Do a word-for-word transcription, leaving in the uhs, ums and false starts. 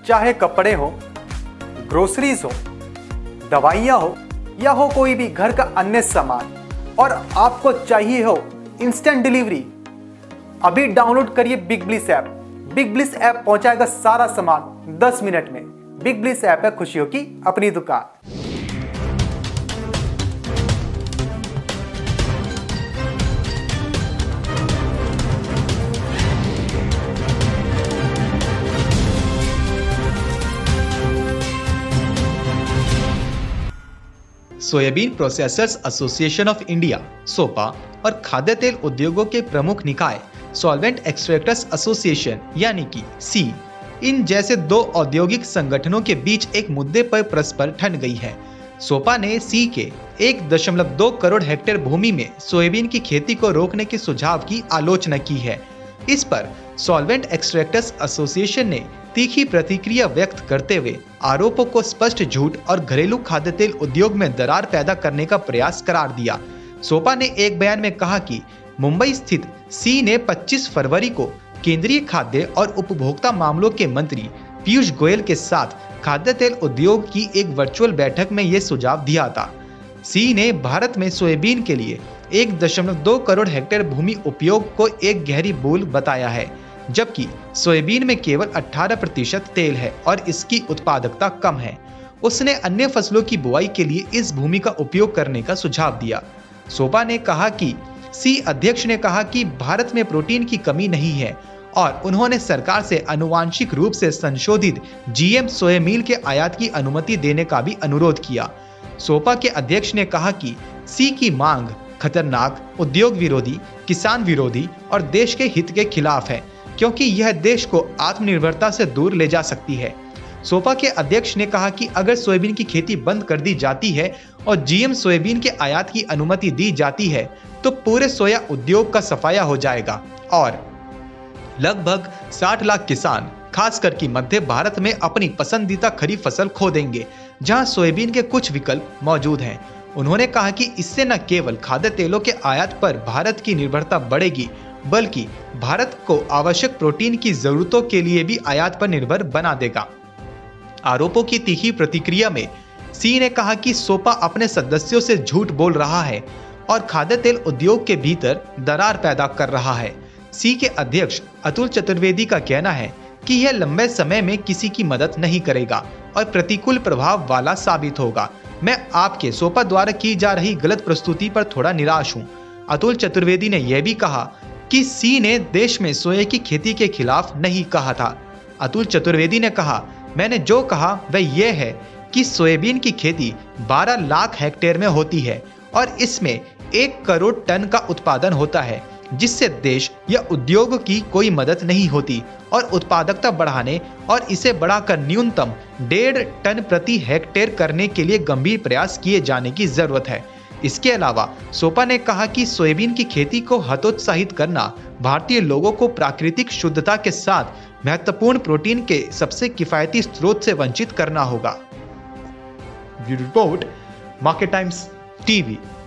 चाहे कपड़े हो, ग्रोसरीज हो, दवाइयाँ हो या हो कोई भी घर का अन्य सामान, और आपको चाहिए हो इंस्टेंट डिलीवरी, अभी डाउनलोड करिए big bliss app. Big bliss app पहुंचाएगा सारा सामान दस मिनट में। बिग ब्लिस ऐप है खुशियों की अपनी दुकान। Soybean processors association of India SOPA और खाद्य तेल उद्योगों के प्रमुख निकाय सॉल्वेंट एक्सट्रैक्टर्स एसोसिएशन यानी कि सी, इन जैसे दो औद्योगिक संगठनों के बीच एक मुद्दे पर परस्पर ठन गई है। सोपा ने सी के एक दशमलव दो करोड़ हेक्टेयर भूमि में सोयाबीन की खेती को रोकने के सुझाव की आलोचना की है। इस पर सॉल्वेंट एक्सट्रैक्टर्स एसोसिएशन ने तीखी प्रतिक्रिया व्यक्त करते हुए आरोपों को स्पष्ट झूठ और घरेलू खाद्य तेल उद्योग में दरार पैदा करने का प्रयास करार दिया। सोपा ने एक बयान में कहा कि मुंबई स्थित सी ने पच्चीस फरवरी को केंद्रीय खाद्य और उपभोक्ता मामलों के मंत्री पीयूष गोयल के साथ खाद्य तेल उद्योग की एक वर्चुअल बैठक में यह सुझाव दिया था। सी ने भारत में सोयाबीन के लिए एक दशमलव दो करोड़ हेक्टेयर भूमि उपयोग को एक गहरी भूल बताया है, जबकि सोयाबीन में केवल अठारह प्रतिशत तेल है और इसकी उत्पादकता कम है। उसने अन्य फसलों की बुआई के लिए इस भूमि का उपयोग करने का सुझाव दिया। सोपा ने कहा कि सी अध्यक्ष ने कहा कि भारत में प्रोटीन की कमी नहीं है और उन्होंने सरकार से आनुवांशिक रूप से संशोधित जीएम सोया मील के आयात की अनुमति देने का भी अनुरोध किया। सोपा के अध्यक्ष ने कहा कि सी की मांग खतरनाक, उद्योग विरोधी, किसान विरोधी और देश के हित के खिलाफ है, क्योंकि यह देश को आत्मनिर्भरता से दूर ले जा सकती है। सोपा के अध्यक्ष ने कहा कि अगर सोयाबीन की खेती बंद कर दी जाती है और जीएम सोयाबीन के आयात की अनुमति दी जाती है तो पूरे सोया उद्योग का सफाया हो जाएगा और लगभग साठ लाख किसान, खासकर कि मध्य भारत में अपनी पसंदीदा खरीफ फसल खो देंगे, जहां सोयाबीन के कुछ विकल्प मौजूद हैं। उन्होंने कहा कि इससे न केवल खाद्य तेलों के आयात पर भारत की निर्भरता बढ़ेगी, बल्कि भारत को आवश्यक प्रोटीन की जरूरतों के लिए भी आयात पर निर्भर बना देगा। आरोपों की तीखी प्रतिक्रिया में सी ने कहा कि सोपा अपने सदस्यों से झूठ बोल रहा है और खाद्य तेल उद्योग के भीतर दरार पैदा कर रहा है। सी के अध्यक्ष अतुल चतुर्वेदी का कहना है कि यह लंबे समय में किसी की मदद नहीं करेगा और प्रतिकूल प्रभाव वाला साबित होगा। मैं आपके सोपा द्वारा की जा रही गलत प्रस्तुति पर थोड़ा निराश हूँ। अतुल चतुर्वेदी ने यह भी कहा कि सी ने देश में सोया की खेती के खिलाफ नहीं कहा था। अतुल चतुर्वेदी ने कहा, मैंने जो कहा वह यह है कि सोयाबीन की खेती बारह लाख हेक्टेयर में होती है और इसमें एक करोड़ टन का उत्पादन होता है, जिससे देश या उद्योग की कोई मदद नहीं होती और उत्पादकता बढ़ाने और इसे बढ़ाकर न्यूनतम डेढ़ टन प्रति हेक्टेयर करने के लिए गंभीर प्रयास किए जाने की जरूरत है। इसके अलावा सोपा ने कहा कि सोयाबीन की खेती को हतोत्साहित करना भारतीय लोगों को प्राकृतिक शुद्धता के साथ महत्वपूर्ण प्रोटीन के सबसे किफायती स्रोत से वंचित करना होगा। Bureau report, market times TV.